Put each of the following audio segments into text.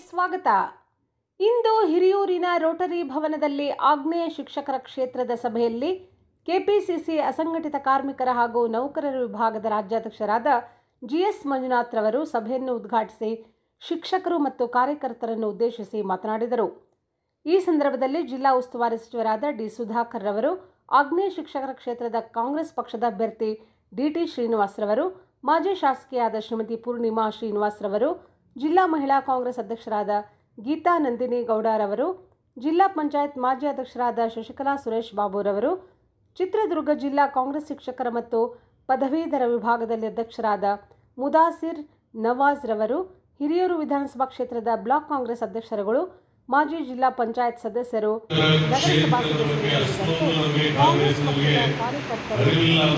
ಸ್ವಾಗತ. ಇಂದು ಹಿರಿಯೂರಿನ ರೋಟರಿ ಭವನದಲ್ಲಿ ಆಗ್ನೇಯ ಶಿಕ್ಷಕರ ಕ್ಷೇತ್ರದ ಸಭೆಯಲ್ಲಿ ಕೆಪಿಸಿಸಿ ಅಸಂಘಟಿತ ಕಾರ್ಮಿಕರ ಹಾಗೂ ನೌಕರರ ವಿಭಾಗದ ರಾಜ್ಯಾಧ್ಯಕ್ಷರಾದ ಜಿಎಸ್ ಮಂಜುನಾಥ್ ರವರು ಸಭೆಯನ್ನು ಉದ್ಘಾಟಿಸಿ ಶಿಕ್ಷಕರು ಮತ್ತು ಕಾರ್ಯಕರ್ತರನ್ನು ಉದ್ದೇಶಿಸಿ ಮಾತನಾಡಿದರು. ಈ ಸಂದರ್ಭದಲ್ಲಿ ಜಿಲ್ಲಾ ಉಸ್ತುವಾರಿ ಸಚಿವರಾದ ಡಿ ಸುಧಾಕರ್ ರವರು, ಆಗ್ನೇಯ ಶಿಕ್ಷಕರ ಕ್ಷೇತ್ರದ ಕಾಂಗ್ರೆಸ್ ಪಕ್ಷದ ಅಭ್ಯರ್ಥಿ ಡಿಟಿ ಶ್ರೀನಿವಾಸ್ ರವರು, ಮಾಜಿ ಶಾಸಕಿಯಾದ ಶ್ರೀಮತಿ ಪೂರ್ಣಿಮಾ ಶ್ರೀನಿವಾಸ್ ರವರು, ಜಿಲ್ಲಾ ಮಹಿಳಾ ಕಾಂಗ್ರೆಸ್ ಅಧ್ಯಕ್ಷರಾದ ಗೀತಾ ನಂದಿನಿ ಗೌಡರವರು, ಜಿಲ್ಲಾ ಪಂಚಾಯತ್ ಮಾಜಿ ಅಧ್ಯಕ್ಷರಾದ ಶಶಿಕಲಾ ಸುರೇಶ್ ಬಾಬುರವರು, ಚಿತ್ರದುರ್ಗ ಜಿಲ್ಲಾ ಕಾಂಗ್ರೆಸ್ ಶಿಕ್ಷಕರ ಮತ್ತು ಪದವೀಧರ ವಿಭಾಗದಲ್ಲಿ ಅಧ್ಯಕ್ಷರಾದ ಮುದಾಸಿರ್ ನವಾಜ್ ರವರು, ಹಿರಿಯೂರು ವಿಧಾನಸಭಾ ಕ್ಷೇತ್ರದ ಬ್ಲಾಕ್ ಕಾಂಗ್ರೆಸ್ ಅಧ್ಯಕ್ಷರುಗಳು, ಮಾಜಿ ಜಿಲ್ಲಾ ಪಂಚಾಯತ್ ಸದಸ್ಯರು, ನಗರಸಭಾ ಸದಸ್ಯರು, ಕಾಂಗ್ರೆಸ್ ಪಕ್ಷದ ಕಾರ್ಯಕರ್ತರು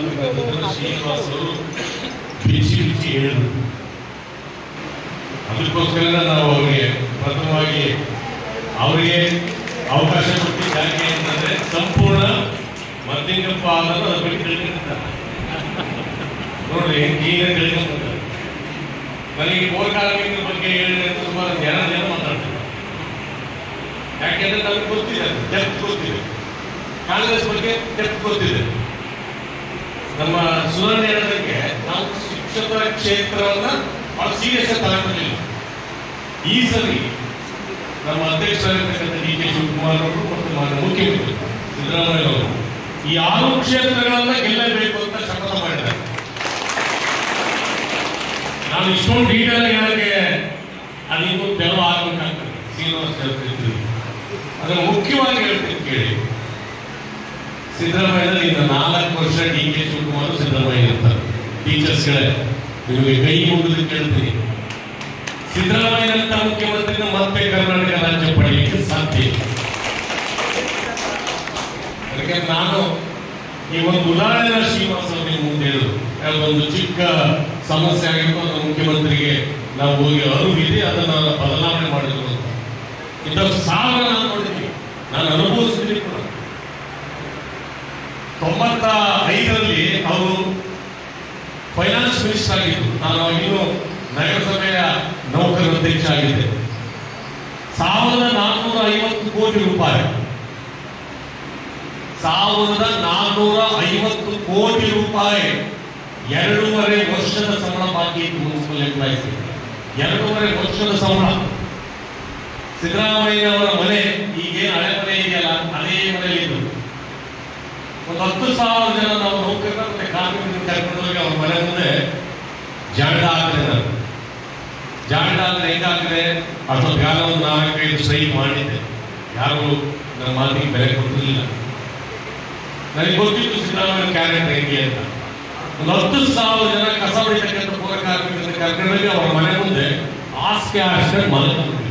ಅದಕ್ಕೋಸ್ಕರ ನಾವು ಅವರಿಗೆ ಪ್ರಥಮವಾಗಿ ಅವರಿಗೆ ಅವಕಾಶ ಕೊಟ್ಟಿದ್ದಾಗೆ ಅಂತಂದ್ರೆ ಸಂಪೂರ್ಣ ಮದ್ದಿಂಗಪ್ಪ ಆದರೂ ಅದ್ರ ಬಗ್ಗೆ ತಿಳ್ಕೊಂಡಿರ್ತಾರೆ ನೋಡ್ರಿ, ಈಗ ತಿಳ್ಕೊಂಡ್ರೆ ನನಗೆ ಪೌರ ಕಾರ್ಮಿಕರ ಬಗ್ಗೆ ಹೇಳಿದ್ರೆ ಸುಮಾರು ಜನ ಮಾತಾಡ್ತಾರೆ. ಯಾಕೆಂದ್ರೆ ನಮ್ಗೆ ಗೊತ್ತಿದೆ, ಡೆಪ್ತ್ ಗೊತ್ತಿದೆ, ಕಾಂಗ್ರೆಸ್ ಬಗ್ಗೆ ಡೆಪ್ತ್ ಗೊತ್ತಿದೆ. ನಮ್ಮ ಸುವರ್ಣ ಹೇಳೋದಕ್ಕೆ ನಾವು ಶಿಕ್ಷಕರ ಕ್ಷೇತ್ರವನ್ನ ಬಹಳ ಸೀರಿಯಸ್ ಆಗಿ ತಗೊಂಡಿಲ್ಲ. ಈ ಸರಿ ನಮ್ಮ ಅಧ್ಯಕ್ಷರಾಗಿರ್ತಕ್ಕಂಥ ಡಿ ಕೆ ಶಿವಕುಮಾರ್ ಅವರು ಮತ್ತು ಮಾನ್ಯ ಮುಖ್ಯಮಂತ್ರಿ ಸಿದ್ದರಾಮಯ್ಯ ಅವರು ಈ 6 ಕ್ಷೇತ್ರಗಳನ್ನ ಗೆಲ್ಲಬೇಕು ಅಂತ ಶಪಥ ಮಾಡಿದ್ದಾರೆ. ನಾನು ಇಷ್ಟೊಂದು ಡೀಟೇಲ್ ಹೇಳಕ್ಕೆ ಅದಿನ್ನೂ ತೆರವು ಆಗಬೇಕಾಗ್ತದೆ. ಶ್ರೀನಿವಾಸ್ ಹೇಳ್ತಿರ್ತೀವಿ, ಅದನ್ನು ಮುಖ್ಯವಾಗಿ ಹೇಳ್ತೀನಿ ಕೇಳಿ. ಸಿದ್ದರಾಮಯ್ಯ ಇನ್ನು 4 ವರ್ಷ ಡಿ ಕೆ ಶಿವಕುಮಾರ್ ಸಿದ್ದರಾಮಯ್ಯ ಇರ್ತಾರೆ. ಟೀಚರ್ಸ್ಗಳೇ ನಿಮಗೆ ಕೈ ಮುಗಿದು ಕೇಳ್ತೀನಿ, ಸಿದ್ದರಾಮಯ್ಯನಂತ ಮುಖ್ಯಮಂತ್ರಿನ ಮತ್ತೆ ಕರ್ನಾಟಕ ರಾಜ್ಯ ಪಡೆಯಲಿಕ್ಕೆ ಸಾಧ್ಯ. ಅದಕ್ಕೆ ನಾನು ಈ ಒಂದು ಉದಾಹರಣೆ ಶ್ರೀನಿವಾಸ ಅವರಿಗೆ ಮುಂದೆ ಹೇಳಿದ್ರು, ಒಂದು ಚಿಕ್ಕ ಸಮಸ್ಯೆ ಆಗಿತ್ತು, ಅದನ್ನು ಮುಖ್ಯಮಂತ್ರಿಗೆ ನಾವು ಹೋಗಿ ಅರಿವಿದೆ, ಅದನ್ನು ಬದಲಾವಣೆ ಮಾಡಿದ್ರು ಅಂತ. ಇಂಥ ಸಾವಿರ ನಾನು ನೋಡಿದ್ದೀನಿ, ನಾನು ಅನುಭವಿಸಿದ್ದೀನಿ ಕೂಡ. 95ರಲ್ಲಿ ಅವರು ಫೈನಾನ್ಸ್ ಮಿನಿಸ್ಟರ್ ಆಗಿದ್ದು, ನಾನು ಅವಾಗಿನ್ನೂ ನಗರಸಭೆಯ ನೌಕರರ ಅಧ್ಯಕ್ಷ ಆಗಿದ್ದೆ. 1450 ಕೋಟಿ ರೂಪಾಯಿ 1450 ಕೋಟಿ ರೂಪಾಯಿ 2.5 ವರ್ಷದ ಸಂಬಳ ಬಾಕಿ ಇತ್ತು ಮುನ್ಸಿಪಲ್ ಎಂಪ್ಲಾಯೀಸ್. 2.5 ವರ್ಷದ ಸಂಬಳ. ಸಿದ್ದರಾಮಯ್ಯ ಅವರ ಮನೆ ಈಗೇನು ಹಳೆ ಮನೆ ಇದೆಯಲ್ಲ, ಅದೇ ಮನೆಯಲ್ಲಿದ್ದು ಒಂದು 10,000 ಜನ ನಾವು ನೌಕರರ ಮತ್ತೆ ಕಾರ್ಮಿಕರನ್ನು ಕರ್ಕೊಂಡೋಗಿ ಅವ್ರ ಮನೆ ಮುಂದೆ ಜಾಂಡ ಹಾಕಿದೆ. ಜಾಂಡ ಅಂದ್ರೆ ಹೆಂಗಾಗಿದೆ, ಅಷ್ಟೊತ್ತಿಗಾಲ ಒಂದು 4-5 ಸ್ಟ್ರೈಕ್ ಮಾಡಿದ್ದೆ. ಯಾರು ನನ್ನ ಮಾತಿಗೆ ಬೆಲೆ ಕೊಟ್ಟಿರಲಿಲ್ಲ. ನನಗೆ ಗೊತ್ತಿತ್ತು ಸಿದ್ದರಾಮಯ್ಯ ಕ್ಯಾರೆಕ್ಟರ್ ಹೆಂಗೆ ಅಂತ. ಒಂದು 10,000 ಜನ ಕಸ ಹೊಡಿತಕ್ಕಂಥ ಪೌರ ಕಾರ್ಮಿಕರನ್ನು ಕರ್ಕೊಂಡೋಗಿ ಅವ್ರ ಮನೆ ಮುಂದೆ ಹಾಸಿಗೆ ಹಾಸ್ಕೊಂಡು ಮಲಗಿದ್ವಿ.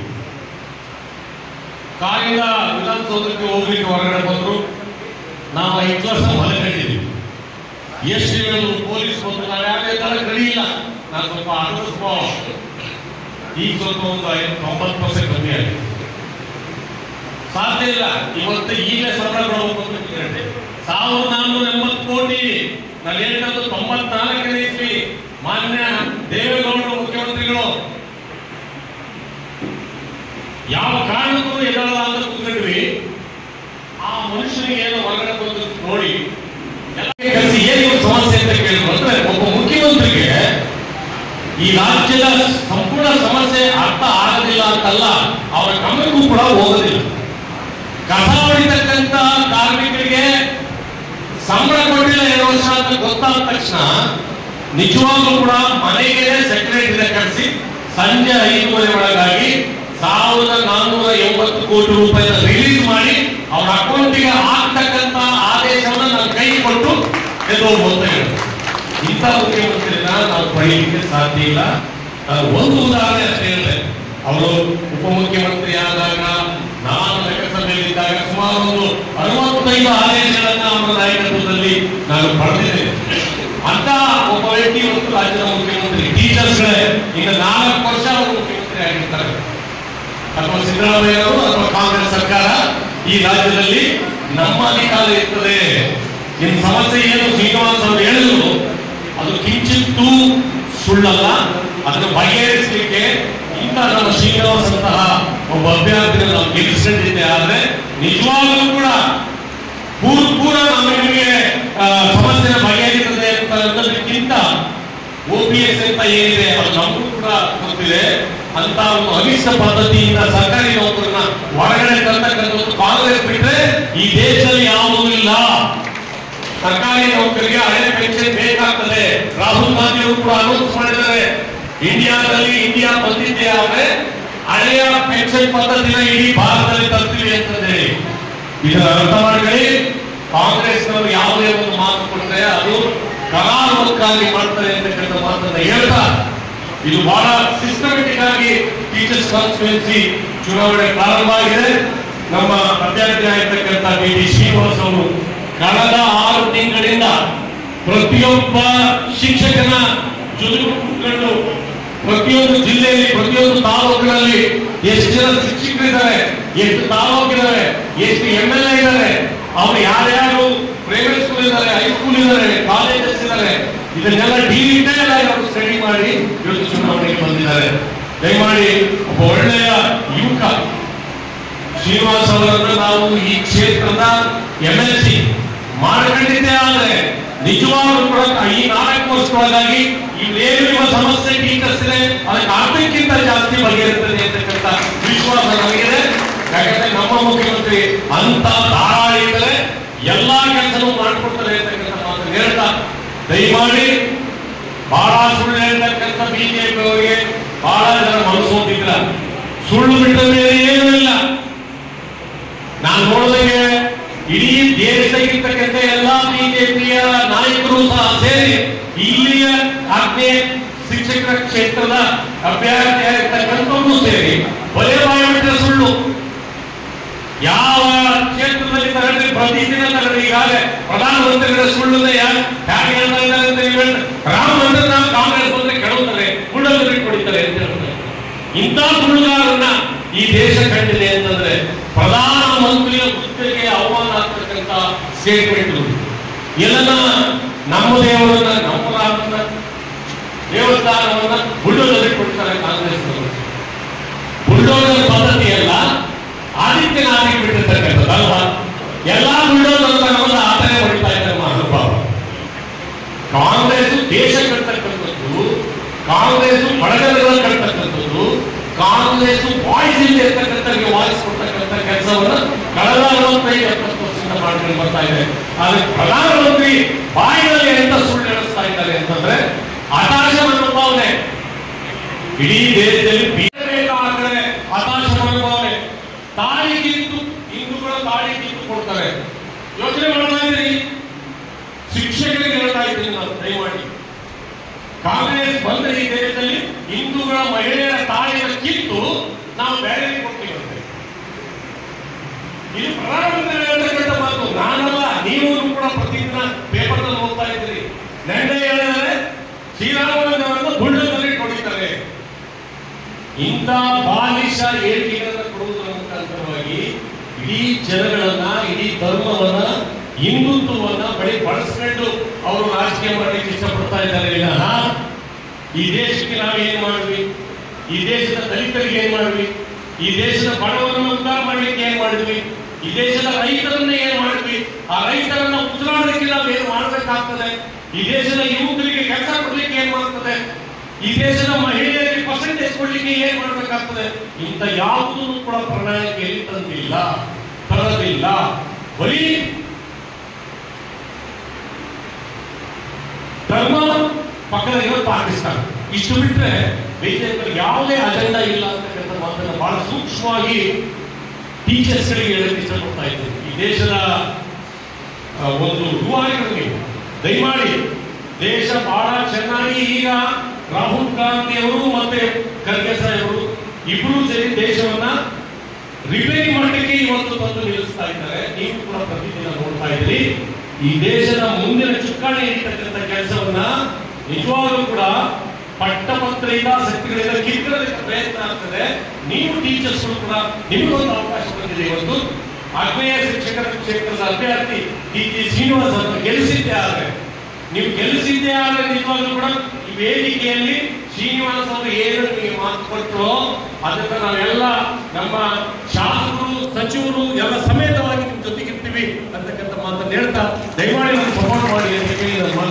ಕಾಯಿಂದ ವಿಧಾನಸೌಧಕ್ಕೆ ಹೋಗ್ಲಿಕ್ಕೆ ಹೊರಗಡೆ ಬಂದ್ರು, ನಾವು 5 ಕ್ಲಾಸ್ ಮಲಗಿದ್ದೀವಿ. ಎಷ್ಟು ಹೇಳೋದು, ಪೊಲೀಸ್ ಬಂದು ನಾವು ಯಾವುದೇ ತರ ಕಡಿಯಿಲ್ಲ. ನಾನು ಸ್ವಲ್ಪ ಅನುಭವಿಸ್ಕೋ, ಈಗ ಸ್ವಲ್ಪ ಒಂದು 90% ಕಮ್ಮಿ ಆಗಿದೆ. ಸಾಧ್ಯ ಇಲ್ಲ. ಇವತ್ತು ಈಗಲೇ ಸಂಬಳ ಕೊಡಬೇಕು ಅಂತ 1480 ಕೋಟಿ. ನಾನು ಹೇಳ್ತದ್ದು 94ನೇ ಇಸ್ವಿ ಮಾನ್ಯ ದೇವೇಗೌಡರು ಮುಖ್ಯಮಂತ್ರಿಗಳು ಯಾವ ಕಾರಣಕ್ಕೂ ಎದಲ್ಲ ಅಂತ ಕೂತ್ಕೊಂಡ್ವಿ. ಆ ಮನುಷ್ಯನಿಗೆ ಏನೋ ಹೊರಗಡೆ ಬಂದು ನೋಡಿ ಏನು ಸಮಸ್ಯೆ ಅಂತ ಕೇಳಿದ್ರು ಅಂದ್ರೆ, ಒಬ್ಬ ಮುಖ್ಯಮಂತ್ರಿಗೆ ಈ ರಾಜ್ಯದ ಸಂಪೂರ್ಣ ಸಮಸ್ಯೆ ಅರ್ಥ ಆಗೋದಿಲ್ಲ ಅಂತಲ್ಲ, ಅವರ ಗಮನಕ್ಕೂ ಕೂಡ ಹೋಗೋದಿಲ್ಲ. ಕಸ ಹೊಡಿತಕ್ಕಂತ ಕಾರ್ಮಿಕರಿಗೆ ಸಂಬಳ ಕೊಟ್ಟಿಲ್ಲ 2 ವರ್ಷ ಅಂತ ಗೊತ್ತಾದ ತಕ್ಷಣ ನಿಜವಾಗ್ಲೂ ಕೂಡ ಮನೆಗೆ ಸೆಕ್ರೆಟರಿನ ಕರೆಸಿ ಸಂಜೆ 5:30 ಒಳಗಾಗಿ 1480 ಕೋಟಿ ರೂಪಾಯಿ ರಿಲೀಸ್ ಮಾಡಿ ಅವರ ಅಕೌಂಟಿಗೆ ಹಾಕ್ತಕ್ಕಂತ ಆದೇಶವನ್ನು ನಾನು ಕೈ ಕೊಟ್ಟು ಎದುರು ಇಂಥ ಮುಖ್ಯಮಂತ್ರಿನ ನಾವು ಪಡೆಯಲಿಕ್ಕೆ ಸಾಧ್ಯ ಇಲ್ಲ. ಒಂದು ಉದಾಹರಣೆ ಅಷ್ಟೇ ಹೇಳಿದೆ. ಅವರು ಉಪಮುಖ್ಯಮಂತ್ರಿ ಆದಾಗ, ನಾನು ನಗರಸಭೆಯಲ್ಲಿದ್ದಾಗ ಸುಮಾರು ಒಂದು 65 ಆದೇಶಗಳನ್ನ ಅವರ ನಾಯಕತ್ವದಲ್ಲಿ ನಾನು ಪಡೆದಿದ್ದೇನೆ. ಅಂತ ಒಬ್ಬ ವ್ಯಕ್ತಿ ಇವತ್ತು ರಾಜ್ಯದ ಮುಖ್ಯಮಂತ್ರಿ. ಟೀಚರ್ಸ್ಗಳೇ ಈಗ 4 ವರ್ಷ ಅವರು ಮುಖ್ಯಮಂತ್ರಿ ಆಗಿರ್ತಾರೆ. ಅಥವಾ ಸಿದ್ದರಾಮಯ್ಯ ಅವರು ಅಥವಾ ಕಾಂಗ್ರೆಸ್ ಸರ್ಕಾರ ಈ ರಾಜ್ಯದಲ್ಲಿ ನಮ್ಮ ಅಧಿಕಾರ ಇರ್ತದೆ. ಇನ್ನು ಸಮಸ್ಯೆ ಏನು ಶ್ರೀನಿವಾಸ್ ಅವರು ಹೇಳಿದ್ರು, ಅದು ಕಿಂಚಿತ್ತೂ ಸುಳ್ಳಲ್ಲ. ಅದನ್ನು ಬಗೆಹರಿಸಲಿಕ್ಕೆ ಇಂಥ ನಮ್ಮ ಶ್ರೀನಿವಾಸ್ ಅಂತಹ ಒಬ್ಬ ಅಭ್ಯರ್ಥಿನ ನಾವು ಗೆಲ್ಲಿಸಿಕೊಂಡಿದ್ದೆ ಆದ್ರೆ ನಿಜವಾಗ್ಲೂ ಕೂಡ ಪೂರ ನಮಗೆ ಸಮಸ್ಯೆ ಬಗೆಹರಿಯುತ್ತದೆ ಅನ್ನೋದಕ್ಕಿಂತ OPS ಅಂತ ಏನಿದೆ ಅದು ನಮಗೂ ಕೂಡ ಗೊತ್ತಿದೆ. ಅಂತ ಒಂದು ಅನಿಷ್ಟ ಪದ್ಧತಿಯಿಂದ ಸರ್ಕಾರಿ ನೌಕರನ್ನ ಹೊರಗಡೆ ತರ್ತಕ್ಕಂಥದ್ದು ಕಾಂಗ್ರೆಸ್ ಬಿಟ್ರೆ ಈ ದೇಶದಲ್ಲಿ ಯಾವುದೂ ಇಲ್ಲ. ಸರ್ಕಾರಿ ನೌಕರಿಗೆ ಹಳೆ ಪೆನ್ಷನ್ ಬೇಕಾಗ್ತದೆ. ರಾಹುಲ್ ಗಾಂಧಿ ಅವರು ಕೂಡ ಅನೌನ್ಸ್ ಮಾಡಿದ್ದಾರೆ, ಇಂಡಿಯಾ ಬಂದಿದ್ದೆ ಆದ್ರೆ ಹಳೆಯ ಪೆನ್ಷನ್ ಪದ್ಧತಿನ ಇಡೀ ಭಾರತದಲ್ಲಿ ತರ್ತೀವಿ ಅಂತ ಹೇಳಿ. ಇದನ್ನ ಅರ್ಥ ಮಾಡ್ಕೊಳ್ಳಿ. ಕಾಂಗ್ರೆಸ್ನವರು ಯಾವುದೇ ಒಂದು ಮಾತು ಕೊಟ್ಟರೆ ಅದು ಕರಾರುವಕ್ಕಾಗಿ ಮಾಡ್ತಾರೆ ಅಂತಕ್ಕಂಥ ಮಾತನ್ನ ಹೇಳ್ತಾ, ಇದು ಬಹಳ ಸಿಸ್ಟಮೆಟಿಕ್ ಆಗಿ ಟೀಚರ್ಸ್ ಕಾನ್ಸ್ಟಿಟ್ಯೂನ್ಸಿ ಚುನಾವಣೆ ಪ್ರಾರಂಭ ಆಗಿದೆ. ನಮ್ಮ ಅಭ್ಯರ್ಥಿ ಆಗಿರ್ತಕ್ಕಂಥ BD ಶ್ರೀನಿವಾಸ್ ಅವರು ಕಳೆದ 6 ತಿಂಗಳಿಂದ ಪ್ರತಿಯೊಬ್ಬ ಶಿಕ್ಷಕನ ಜೊತೆ ಕೂತ್ಕೊಂಡು ಪ್ರತಿಯೊಂದು ಜಿಲ್ಲೆಯಲ್ಲಿ ಪ್ರತಿಯೊಂದು ತಾಲೂಕಿನಲ್ಲಿ ಎಷ್ಟು ಜನ ಶಿಕ್ಷಕರಿದ್ದಾರೆ, ಎಷ್ಟು ತಾಲೂಕಿದ್ದಾರೆ, ಎಷ್ಟು MLA ಇದ್ದಾರೆ, ಅವರು ಯಾರ್ಯಾರು ಪ್ರೈವೇಟ್ ಸ್ಕೂಲ್ ಇದ್ದಾರೆ, ಹೈಸ್ಕೂಲ್ ಇದ್ದಾರೆ, ಕಾಲೇಜಸ್ ಇದ್ದಾರೆ, ಇದನ್ನೆಲ್ಲ ಡೀಟೇಲ್ ಆಗಿ ಅವರು ಸ್ಟಡಿ ಮಾಡಿ ಇವತ್ತು ಚುನಾವಣೆಗೆ ಬಂದಿದ್ದಾರೆ. ದಯಮಾಡಿ ಒಬ್ಬ ಒಳ್ಳೆಯ ಯುವಕ ಶ್ರೀನಿವಾಸ್ ಅವರನ್ನು ನಾವು ಈ ಕ್ಷೇತ್ರದ MLC ಮಾಡಿಕೊಂಡಿದ್ದೇ ಆದ್ರೆ ನಿಜವಾಗ್ಲೂ ಕೂಡ ಈ 4 ವರ್ಷದೊಳಗಾಗಿ ಇವೇನು ನಿಮ್ಮ ಸಮಸ್ಯೆ ಟೀಚರ್ಸ್ ಇದೆ ಅದಕ್ಕೆ ಅರ್ಧಕ್ಕಿಂತ ಜಾಸ್ತಿ ಬಗೆಹರಿಯುತ್ತದೆ ಅಂತಕ್ಕಂಥ ವಿಶ್ವಾಸ ನಮಗಿದೆ. ಯಾಕಂದ್ರೆ ನಮ್ಮ ಮುಖ್ಯಮಂತ್ರಿ ಅಂತ ಧಾರಾಳಿಗಳೇ ಎಲ್ಲಾ ಕೆಲಸನೂ ಮಾಡಿಕೊಡ್ತಾರೆ ಅಂತಕ್ಕಂಥ ಮಾತನ್ನು ಹೇಳ್ತಾ, ದಯಮಾಡಿ ಬಹಳ ಸುಳ್ಳು ಹೇಳ್ತಕ್ಕಂಥ BJP ಅವರಿಗೆ ಬಹಳ ಜನ ಮನಸ್ಸು ಹೋಗಿದ್ರ. ಸುಳ್ಳು ಬಿಟ್ಟ ಮೇಲೆ ಏನೂ ಇಲ್ಲ. ನಾನು ನೋಡಿದಂಗೆ ಇಡೀ ದೇಶದಾಗಿರ್ತಕ್ಕಂಥ ಎಲ್ಲಾ BJPಯ ನಾಯಕರು ಸಹ ಸೇರಿ ಇಲ್ಲಿಯ ಆಗ್ನೇಯ ಶಿಕ್ಷಕರ ಕ್ಷೇತ್ರದ ಅಭ್ಯರ್ಥಿ ಆಗಿರ್ತಕ್ಕಂಥವ್ರು ಸೇರಿ ಬಲೆ ಬಾಯಿಬಿಟ್ರೆ ಸುಳ್ಳು. ಯಾವ ಕ್ಷೇತ್ರದಲ್ಲಿ ತಗೊಂಡ್ರೆ ಪ್ರತಿದಿನ ತಗೊಂಡ್ರೆ ಈಗಾಗಲೇ ಪ್ರಧಾನಮಂತ್ರಿಗಳ ಸುಳ್ಳನ್ನ ಯಾಕೆ ಹೇಳ್ತಾ ಇದ್ದಾರೆ ಅಂತ ನೀವು ರಾಮ ಮಂದಿರ ನಾವು ಕಾಂಗ್ರೆಸ್ ಬಂದ್ರೆ ಕೆಡುತ್ತಾರೆ, ಉಳ್ಳಲ್ಲಿ ಕೊಡಿತಾರೆ ಅಂತ ಹೇಳ್ತಾರೆ. ಇಂಥ ಸುಳ್ಳುಗಾರನ್ನ ಈ ದೇಶ ಕಂಡಿದೆ ಅಂತಂದ್ರೆ ಪ್ರಧಾನಮಂತ್ರಿಯ ಹುದ್ದೆಗೆ ಅವಮಾನ ಆಗ್ತಕ್ಕಂಥ ಸ್ಟೇಟ್ಮೆಂಟ್ಗಳು ಎಲ್ಲ ನಮ್ಮ ದೇವರನ್ನ ನಮ್ಮ ರಾಮನ ದೇವಸ್ಥಾನವನ್ನ ಬುಲ್ಡೋಜರ್ ಕೊಡ್ತಾರೆ ಕಾಂಗ್ರೆಸ್ನವರು. ಬುಲ್ಡೋಜರ್ ಪದ್ಧತಿ ಎಲ್ಲ ಆದಿತ್ಯನಾಥಿಗೆ ಬಿಟ್ಟಿರ್ತಕ್ಕಂಥದ್ದಲ್ವಾ? ಎಲ್ಲಾ ಬುಲ್ಡೋಜರ್ ನಮ್ಮನ್ನ ಆತನೇ ಹೊಡಿತಾ ಇದ್ದಾರೆ ಮಹಾನುಭಾವ. ಕಾಂಗ್ರೆಸ್ ದೇಶ ಕಟ್ತಕ್ಕಂಥದ್ದು, ಕಾಂಗ್ರೆಸ್ ಬಡಗರಗಳ ಕಟ್ತಕ್ಕಂಥದ್ದು, ಕಾಂಗ್ರೆಸ್ ವಾಯ್ಸ್ ಇಲ್ಲಿ ಇರ್ತಕ್ಕಂಥ ವಾಯ್ಸ್ ಕೊಡ್ತಕ್ಕಂಥ ಕೆಲಸವನ್ನ ಕಳೆದ 45-70 ವರ್ಷದಿಂದ ಮಾಡ್ಕೊಂಡು ಬರ್ತಾ ಇದೆ. ಆದ್ರೆ ಪ್ರಧಾನಮಂತ್ರಿ ಬಾಯಿನಲ್ಲಿ ಎಂತ ಸುಳ್ಳು ನಡೆಸ್ತಾ ಇದ್ದಾರೆ ಅಂತಂದ್ರೆ ಹತಾಶ ಮನೋಭಾವನೆ ಇಡೀ ದೇಶದಲ್ಲಿ ಬೇಕಾದ್ರೆ ಹತಾಶ ಮನೋಭಾವನೆ. ತಾಳಿಗಿಂತು ಹಿಂದೂಗಳ ತಾಳಿಗಿಂತು ಕೊಡ್ತಾರೆ. ಯೋಚನೆ ಮಾಡ್ತಾ ಇದ್ದೀರಿ, ಶಿಕ್ಷಕರಿಗೆ ಹೇಳ್ತಾ ಇದ್ದೀನಿ ನಾನು, ದಯಮಾಡಿ ಕಾಂಗ್ರೆಸ್ ಬಂದ್ರೆ ಈ ದೇಶದಲ್ಲಿ ಹಿಂದೂಗಳ ಮಹಿಳೆಯರ ತಾಳಿನ ಕಿತ್ತು ನಾವು ಬೇರೆ ಕೊಡ್ತೀವಂತೆ. ಇದು ಪ್ರಧಾನಮಂತ್ರಿ ಹೇಳ್ತಕ್ಕಂಥ ಮಾತು, ನಾನಲ್ಲ, ನೀವು ಕೂಡ ಪ್ರತಿದಿನ ಪೇಪರ್ ನಲ್ಲಿ ಓದ್ತಾ ಇದ್ದೀರಿ. ನೆನ್ನೆ ಹೇಳಿದರೆ ಶ್ರೀರಾಮನವರನ್ನು ಬುಲ್ಡೋಜರ್ ಕೊಡಿತಾರೆ. ಇಂಥ ಬಾಲಿಶ ಹೇಳಿಕೆಗಳನ್ನು ಕೊಡುವುದರ ಮುಖಾಂತರವಾಗಿ ಇಡೀ ಜನಗಳನ್ನ, ಇಡೀ ಧರ್ಮವನ್ನ, ಹಿಂದುತ್ವವನ್ನ ಬಳಿ ಬಳಸ್ಕೊಂಡು ಅವರು ರಾಜಕೀಯ ಮಾಡಲಿಕ್ಕೆ ಇಷ್ಟಪಡ್ತಾ ಇದ್ದಾರೆ. ಇಲ್ಲ, ಈ ದೇಶಕ್ಕೆ ನಾವು ಏನ್ ಮಾಡಿದ್ವಿ, ಈ ದೇಶದ ದಲಿತರಿಗೆ ಏನ್ ಮಾಡಿದ್ವಿ, ಈ ದೇಶದ ಬಡವರನ್ನು ಉದ್ಧಾರ ಮಾಡ್ಲಿಕ್ಕೆ ಏನ್ ಮಾಡಿದ್ವಿ, ಈ ದೇಶದ ರೈತರನ್ನ ಏನ್ ಮಾಡಿದ್ವಿ, ಆ ರೈತರನ್ನ ಉಸಿರಾಡಲಿಕ್ಕೆ ನಾವು ಏನ್ ಮಾಡಬೇಕಾಗ್ತದೆ, ಈ ದೇಶದ ಯುವಕರಿಗೆ ಕೆಲಸ ಕೊಡ್ಲಿಕ್ಕೆ ಏನ್ ಮಾಡ್ತದೆ, ಈ ದೇಶದ ಮಹಿಳೆಯರಿಗೆ ಪರ್ಸೆಂಟೇಜ್ ಕೊಡ್ಲಿಕ್ಕೆ ಏನ್ ಮಾಡಬೇಕಾಗ್ತದೆ, ಇಂಥ ಯಾವುದನ್ನು ಕೂಡ ಪ್ರಣಾಳಿಕೆಯಲ್ಲಿ ತಂದಿಲ್ಲ, ತರದಿಲ್ಲ. ಬರೀ ಧರ್ಮ ಪಕ್ಕದಲ್ಲಿರೋ ಪಾಕಿಸ್ತಾನ, ಇಷ್ಟು ಬಿಟ್ರೆ ಬಿಜೆಪಿ ಯಾವುದೇ ಅಜೆಂಡಾ ಇಲ್ಲ ಅಂತಕ್ಕಂಥ ಮಾತನ್ನು ಬಹಳ ಸೂಕ್ಷ್ಮವಾಗಿ ಟೀಚರ್ಸ್ ಗಳಿಗೆ ಹೇಳಕ್ಕೆ ಇಷ್ಟಪಡ್ತಾ ಇದ್ದೀನಿ. ಈ ದೇಶದ ಒಂದು ಯುವಕರಿಗೆ ದಯಮಾಡಿ ದೇಶ ಬಹಳ ಚೆನ್ನಾಗಿ ಈಗ ರಾಹುಲ್ ಗಾಂಧಿ ಅವರು ಮತ್ತೆ ಖರ್ಗೆ ಸಾಹೇಬರು ಇಬ್ಬರು ಸೇರಿ ದೇಶವನ್ನ ರಿಪೇರಿ ಮಾಡಲಿಕ್ಕೆ ಇವತ್ತು ತಂದು ನಿಲ್ಲಿಸ್ತಾ ಇದ್ದಾರೆ. ನೀವು ಕೂಡ ಪ್ರತಿದಿನ ನೋಡ್ತಾ ಇದ್ದೀರಿ. ಈ ದೇಶದ ಮುಂದಿನ ಚುಕ್ಕಾಣಿ ಇರ್ತಕ್ಕಂಥ ಕೆಲಸವನ್ನ ನಿಜವಾಗ್ಲೂ ಕೂಡ ಪಟ್ಟಪತ್ರಿಕಾಸಕ್ತಿಗಳಿಂದ ಕಿತ್ತೋದಕ್ಕೆ ಪ್ರಯತ್ನ ಆಗ್ತದೆ. ನೀವು ಟೀಚರ್ಸ್ಗಳು ಕೂಡ ನಿಮಗೊಂದು ಅವಕಾಶ ಬಂದಿದೆ. ಇವತ್ತು ಆಗ್ನೇಯ ಶಿಕ್ಷಕರ ಕ್ಷೇತ್ರದ ಅಭ್ಯರ್ಥಿ BD ಶ್ರೀನಿವಾಸ್ ಅವರನ್ನು ಗೆಲ್ಲಿಸಿದ್ದೇ ಆದ್ರೆ, ನೀವು ಗೆಲ್ಲಿಸಿದ್ದೇ ಆದ್ರೆ ನಿಜವಾಗ್ಲೂ ಕೂಡ ವೇದಿಕೆಯಲ್ಲಿ ಶ್ರೀನಿವಾಸ್ ಅವರು ಏನು ನಿಮಗೆ ಮಾತು ಕೊಟ್ಟರು ಅದಕ್ಕೆ ನಾವೆಲ್ಲ ನಮ್ಮ ಶಾಸಕರು ಸಚಿವರು ಎಲ್ಲ ಸಮೇತವಾಗಿ ನಿಮ್ಮ ಜೊತೆಗಿರ್ತೀವಿ ಅಂತಕ್ಕಂಥ ಮಾತನ್ನು ಹೇಳ್ತಾ ದಯಮಾಡಿ ಸಪೋರ್ಟ್ ಮಾಡಿ ಅಂತ ಹೇಳಿ